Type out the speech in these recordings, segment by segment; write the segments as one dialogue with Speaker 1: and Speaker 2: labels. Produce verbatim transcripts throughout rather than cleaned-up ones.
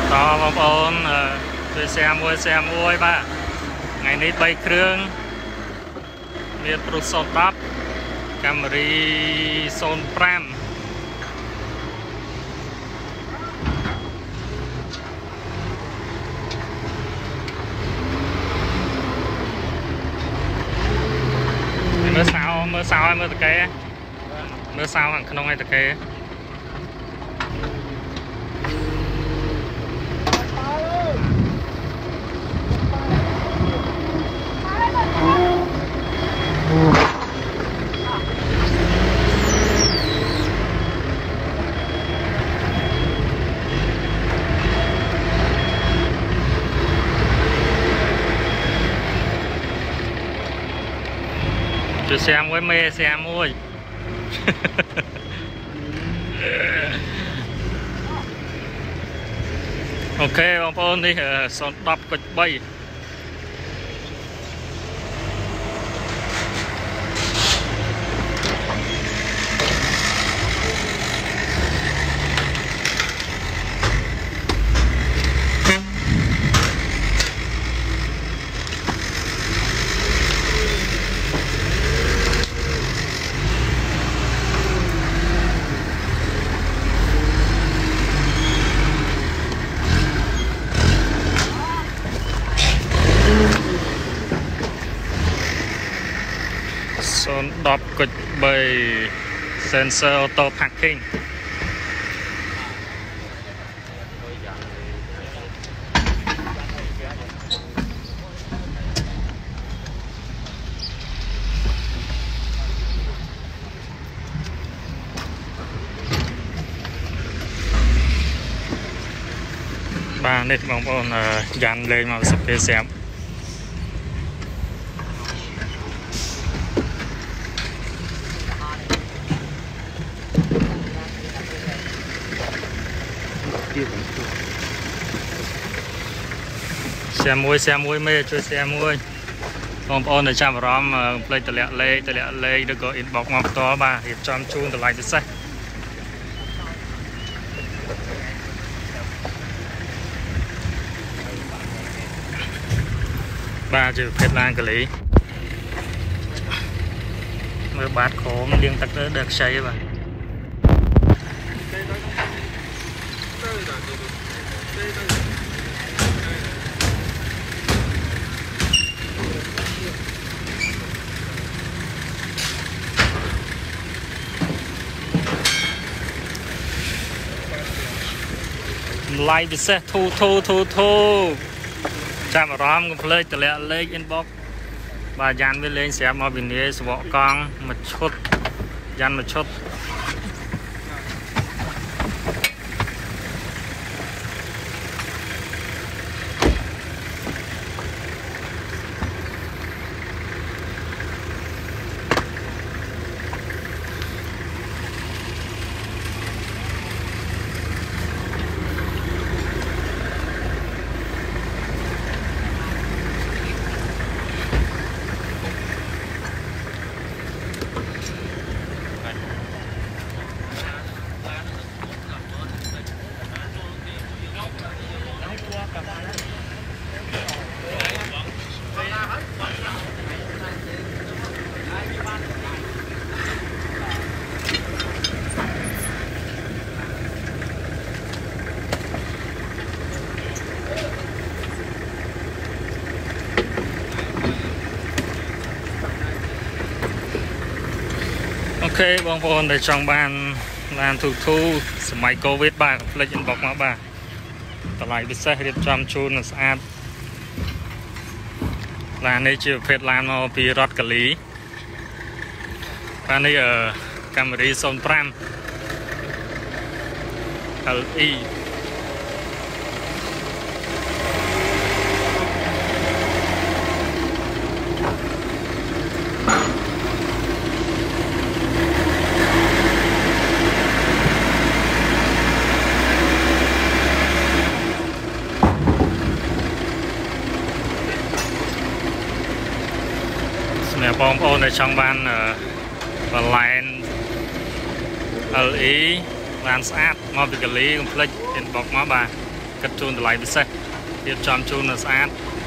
Speaker 1: đó bóng ôn tôi xe mua xe mua ba ngày nay bay krương miền Trung Sơn Bắc Camry Sơn Pram mưa sao mưa sao mưa tật kế mưa sao hàng không ai tật kế cho xem với mê xem ơi ok bóng ôn đi son đập kịch bay son đập kịch bay sensor auto parking ba nít bóng ôn dàn lên màu sắp kê xem xe muối xe muối mê chơi xe muối bóng ôn ở trong rõm play tờ lẹ lê tờ lẹ lê được gọi inbox ngọc to ba hiệp cho chun tờ lại tờ sách ba chữ phép lan cái lý mới bát khổ liên tắc đỡ được xây và lại bị xe thu thu thu thu chạm rõm cũng lấy từ lẹ lấy inbox và dàn với lên xe mà bên này bỏ con một chút dàn một chút ok bóng ôn để trong bàn làm thủ thu máy covid ba lấy inbox nó ba tờ lại bị xe điệp trong chun là sát là này chưa phết làm nó bị rót cả lý và này ở Camry Sơn Pram lờ i nè bóng ôn ở trong ban và line lờ i lan sát nó bị cái lý complete inbox nó bà cất chôn từ lại với xe tiếp chọn chôn là sát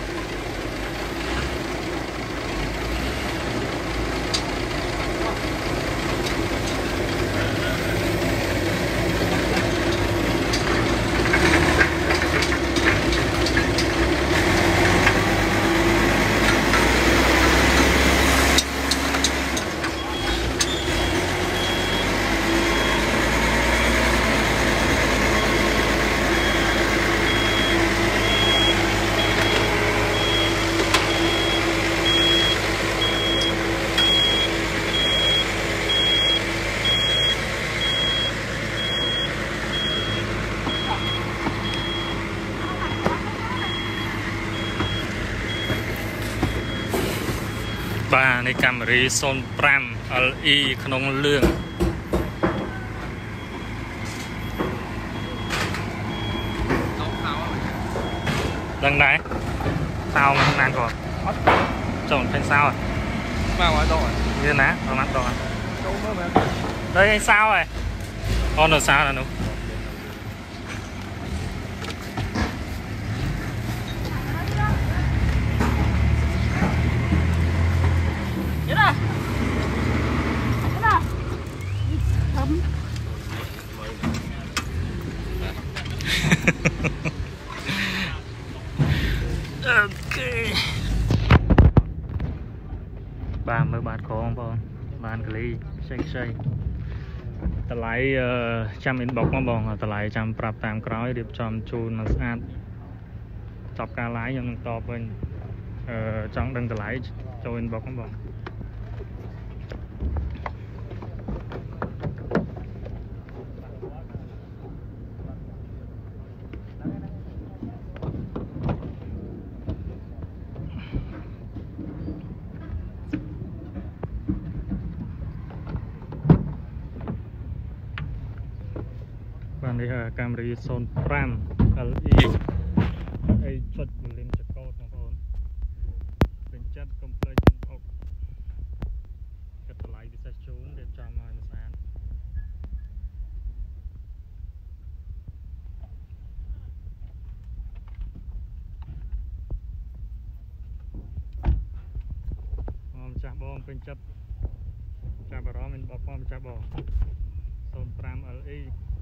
Speaker 1: bàในកាមេរ៉ា Sony 5 แอล อี ក្នុងលឿងដឹងដែរសោមកណានគាត់ចូលពេញសោមកឲ្យដកវាណាប្រហែលដកចូលមើលមែនđây anh sao rồi con là sao là nó ok ba mươi bát con bọn bàn cái ly xanh xanh ta lấy trăm inbox mà bọn ta lấy trăm prap tam cõi điệp trăm chun nó sát chọc cá lái cho nó to bên trong đừng ta lấy cho inbox mà bọn bạn đây là camera Sony 5 แอล อี ไอ้ชุดบริมจะโกดนะพ่อเป็นจัดคอมเพล็กซ์ออกกระต่ายวิสัชชูนเดี๋ยวจำมาในสารมันจับบอลเป็นจับจับบอลมันบอกว่ามันจับบอล Sony 5 แอล อี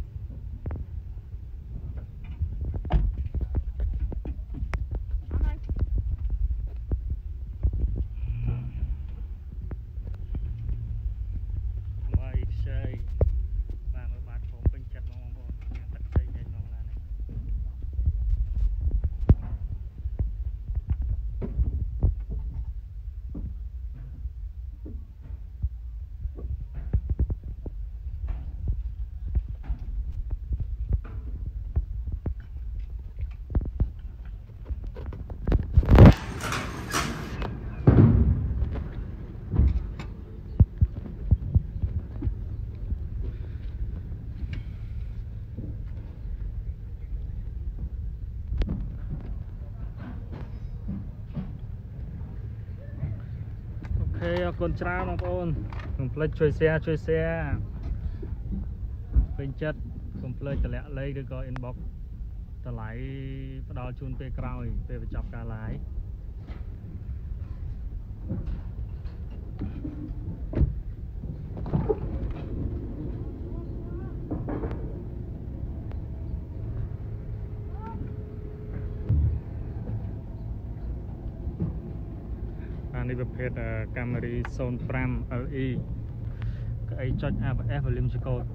Speaker 1: con trao nó con complete chơi xe chơi xe bên chất complete từ lẽ lấy được có inbox từ lại bắt đầu chun pe cào pe phải chọc cá láiในประเภทกล้องรีโซน 5 แอล อี ก็ไอจอด เอฟ เอฟ ลิมสโกด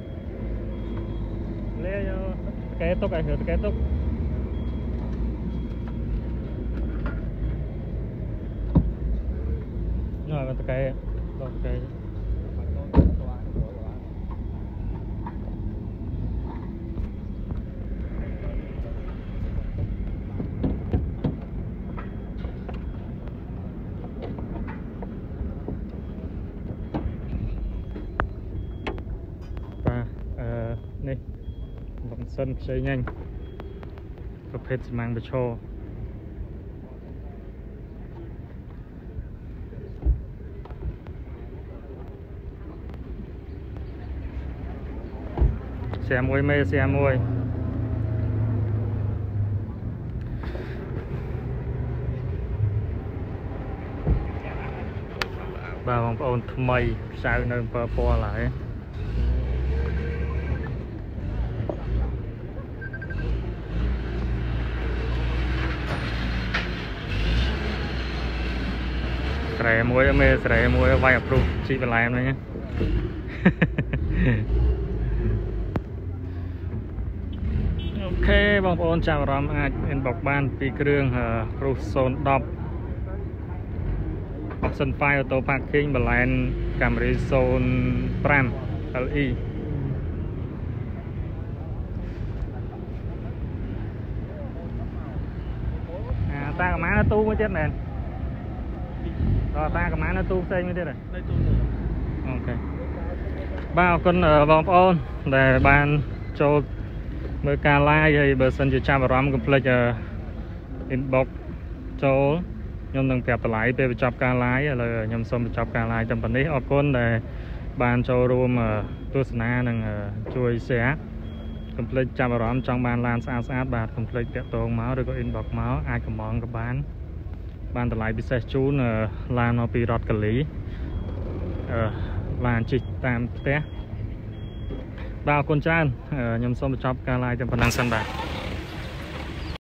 Speaker 1: cái tốc ảnh hưởng cái tốc nó cái cái và này bóng sân chơi nhanhประเภทมังไปโชว์เสียมวยไม่เสียมวยบ่าวของพระองค์ทำไมสาวในเปอร์ปอหลายใส่มวยเมย์ใส่มวยไว้กับรูชีเป็นไรมั้ยเนี่ยโอเคบางคนจะรำอาจเป็นบอกบ้านปีเครื่องรูโซนดอบออปชั่นไฟออโต้พาร์กิ้งบาลานซ์กัมรีโซนพรามเอลอีตากับม้าตู้ไม่เจ็ดเนี่ยตากับม้าตู้เซ็งไม่ได้เลยโอเคบ้านคนบางคนแต่บ้านโจเมื่อการไล่เบอร์สันจะชาบรำกับเพลย์อินบ็อกโจยมต้องเก็บตะไลไปไปจับการไล่เลยยมส้มไปจับการไล่จำปันนี้ออกคนแต่บ้านโจรวมตัวสนาหนึ่งช่วยเสียกับเพลย์จับรำจังบ้านลานสะอาดสะอาดบาทกับเพลย์เก็บตัวเมาส์หรือก็อินบ็อกเมาส์อาจจะมองกับบ้านบ้านตะไลพิเศษจูนลานเอาปีรอดกะหลีลานจิตตามเตะบ่าวคนจ้านยมส้มไปจับการไล่จำปันนังสันบาท